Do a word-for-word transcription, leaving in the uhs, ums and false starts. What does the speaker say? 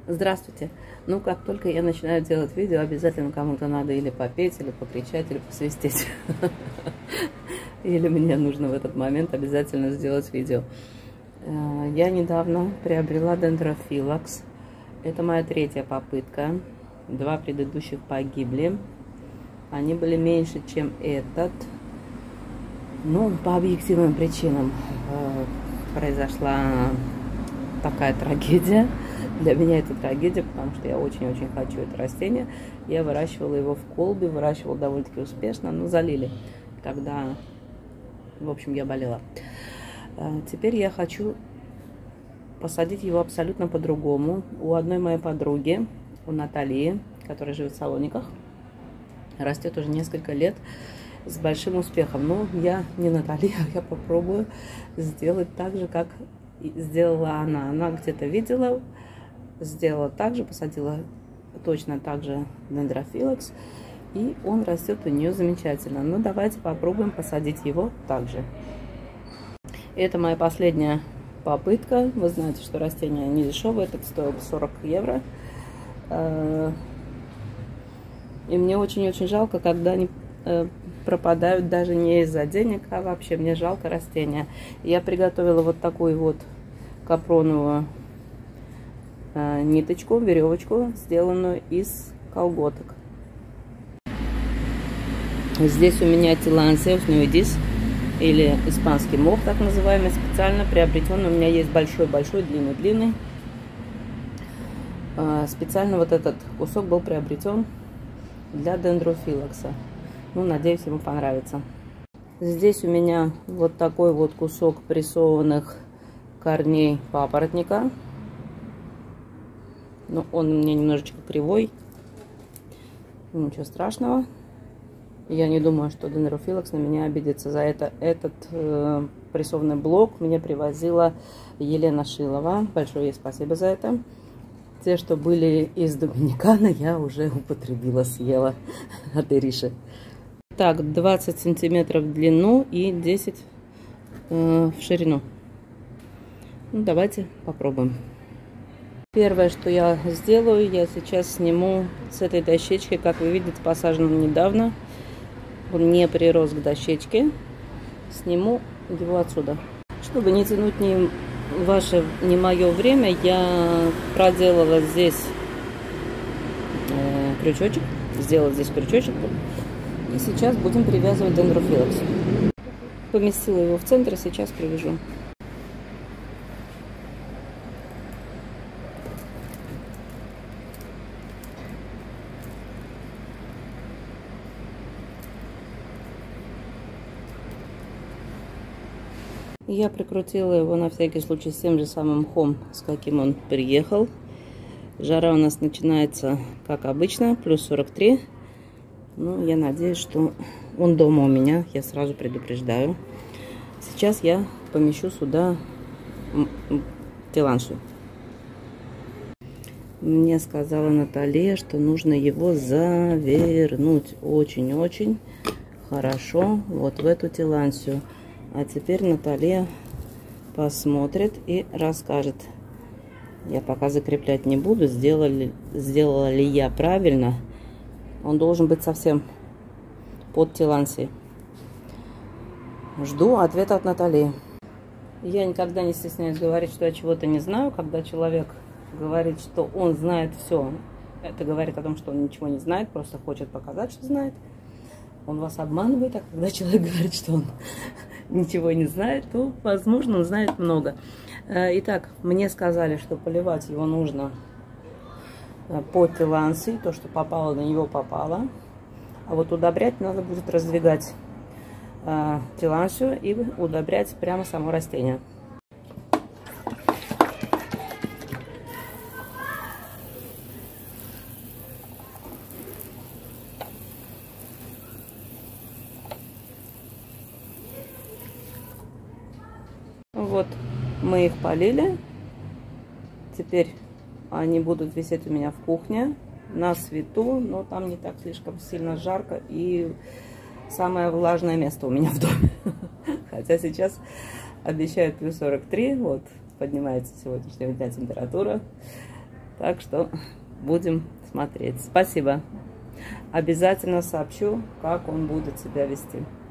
Здравствуйте! Ну, как только я начинаю делать видео, обязательно кому-то надо или попеть, или покричать, или посвистеть. Или мне нужно в этот момент обязательно сделать видео. Я недавно приобрела дендрофилакс. Это моя третья попытка. Два предыдущих погибли. Они были меньше, чем этот. Ну, по объективным причинам произошла такая трагедия. Для меня это трагедия, потому что я очень-очень хочу это растение. Я выращивала его в колбе, выращивала довольно-таки успешно, но залили, когда, в общем, я болела. Теперь я хочу посадить его абсолютно по-другому. У одной моей подруги, у Натальи, которая живет в Салониках, растет уже несколько лет с большим успехом. Но я не Наталья, я попробую сделать так же, как сделала она. Она где-то видела, сделала так же, посадила точно так же дендрофилакс, и он растет у нее замечательно. Ну, давайте попробуем посадить его также. Это моя последняя попытка. Вы знаете, что растение не дешевое, этот стоил сорок евро. И мне очень-очень жалко, когда они пропадают даже не из-за денег, а вообще мне жалко растения. Я приготовила вот такую вот капроновую ниточку, веревочку, сделанную из колготок. Здесь у меня Tillandsia usnioides, или испанский мох, так называемый, специально приобретенный. У меня есть большой-большой, длинный-длинный. Специально вот этот кусок был приобретен для дендрофилакса. Ну, надеюсь, ему понравится. Здесь у меня вот такой вот кусок прессованных корней папоротника. Но он у меня немножечко кривой. Ничего страшного. Я не думаю, что дендрофилакс на меня обидится за это. Этот э, прессованный блок мне привозила Елена Шилова. Большое ей спасибо за это. Те, что были из Доминиканы, я уже употребила, съела от Ириши. Так, двадцать сантиметров в длину и десять э, в ширину. Ну, давайте попробуем. Первое, что я сделаю, я сейчас сниму с этой дощечки, как вы видите, посажен он недавно. Он не прирос к дощечке. Сниму его отсюда. Чтобы не тянуть ни ваше, ни мое время, я проделала здесь э, крючочек. Сделала здесь крючочек. И сейчас будем привязывать дендрофилакс. Поместила его в центр, и сейчас привяжу. Я прикрутила его на всякий случай с тем же самым мхом, с каким он приехал. Жара у нас начинается, как обычно, плюс сорок три. Ну, я надеюсь, что он дома у меня, я сразу предупреждаю. Сейчас я помещу сюда Tillandsia. Мне сказала Наталья, что нужно его завернуть очень-очень хорошо вот в эту Tillandsia. А теперь Наталья посмотрит и расскажет. Я пока закреплять не буду, сделала ли, сделала ли я правильно. Он должен быть совсем под Tillandsia. Жду ответа от Натальи. Я никогда не стесняюсь говорить, что я чего-то не знаю. Когда человек говорит, что он знает все, это говорит о том, что он ничего не знает, просто хочет показать, что знает. Он вас обманывает, а когда человек говорит, что он ничего не знает, то, возможно, он знает много. Итак, мне сказали, что поливать его нужно по Tillandsia, то, что попало на него, попало. А вот удобрять надо будет раздвигать Tillandsia и удобрять прямо само растение. Вот, мы их полили. Теперь они будут висеть у меня в кухне на свету, но там не так слишком сильно жарко и самое влажное место у меня в доме. Хотя сейчас обещают плюс сорок три, вот поднимается сегодняшнего дня температура. Так что будем смотреть. Спасибо. Обязательно сообщу, как он будет себя вести.